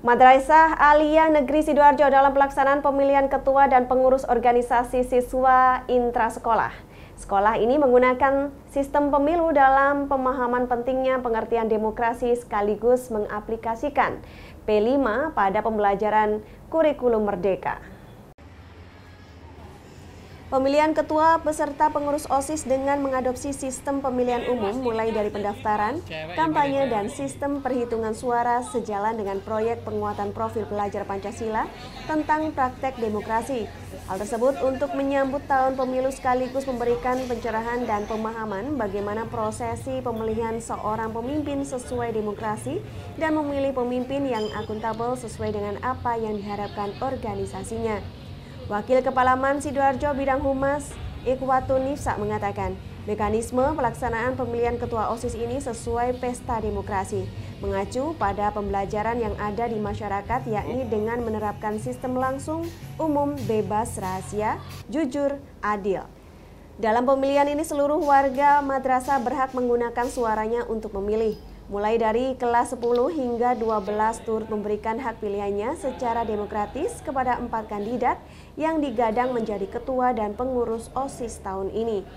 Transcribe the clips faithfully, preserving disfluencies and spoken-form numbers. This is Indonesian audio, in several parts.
Madrasah Aliyah Negeri Sidoarjo dalam pelaksanaan pemilihan ketua dan pengurus organisasi siswa intrasekolah. Sekolah ini menggunakan sistem pemilu dalam pemahaman pentingnya pengertian demokrasi sekaligus mengaplikasikan P lima pada pembelajaran kurikulum merdeka. Pemilihan ketua beserta pengurus OSIS dengan mengadopsi sistem pemilihan umum mulai dari pendaftaran, kampanye, dan sistem perhitungan suara sejalan dengan proyek penguatan profil pelajar Pancasila tentang praktek demokrasi. Hal tersebut untuk menyambut tahun pemilu sekaligus memberikan pencerahan dan pemahaman bagaimana prosesi pemilihan seorang pemimpin sesuai demokrasi dan memilih pemimpin yang akuntabel sesuai dengan apa yang diharapkan organisasinya. Wakil Kepala M A N Sidoarjo Bidang Humas Ikhwatun Nifsa mengatakan, mekanisme pelaksanaan pemilihan ketua OSIS ini sesuai pesta demokrasi, mengacu pada pembelajaran yang ada di masyarakat yakni dengan menerapkan sistem langsung, umum, bebas, rahasia, jujur, adil. Dalam pemilihan ini seluruh warga madrasah berhak menggunakan suaranya untuk memilih. Mulai dari kelas sepuluh hingga dua belas turut memberikan hak pilihannya secara demokratis kepada empat kandidat yang digadang menjadi ketua dan pengurus OSIS tahun ini.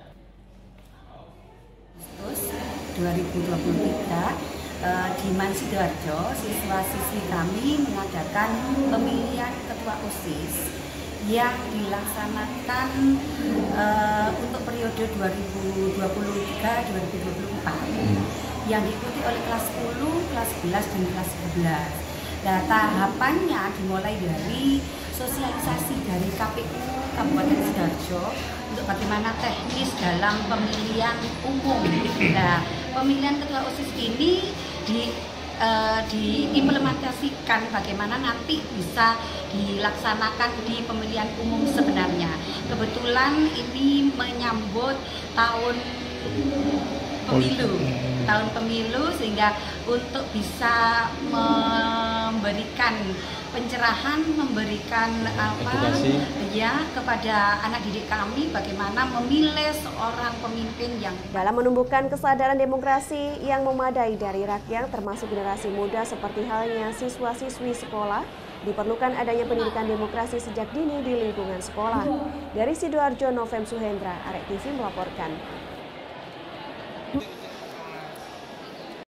dua ribu dua puluh tiga di M A N Sidoarjo, siswa-siswi kami mengadakan pemilihan ketua OSIS yang dilaksanakan uh, untuk periode dua ribu dua puluh tiga sampai dua ribu dua puluh empat yang diikuti oleh kelas sepuluh, kelas sebelas, dan kelas sebelas. Nah, tahapannya dimulai dari sosialisasi dari K P U Kabupaten Sidoarjo untuk bagaimana teknis dalam pemilihan umum. Nah, pemilihan ketua OSIS ini di Uh, diimplementasikan bagaimana nanti bisa dilaksanakan di pemilihan umum sebenarnya. Kebetulan ini menyambut tahun pemilu, tahun pemilu sehingga untuk bisa memberikan pencerahan, memberikan apa ya kepada anak didik kami bagaimana memilih seorang pemimpin yang dalam menumbuhkan kesadaran demokrasi yang memadai dari rakyat termasuk generasi muda seperti halnya siswa-siswi sekolah, diperlukan adanya pendidikan demokrasi sejak dini di lingkungan sekolah. Dari Sidoarjo, Novem Suhendra, Arek T V melaporkan.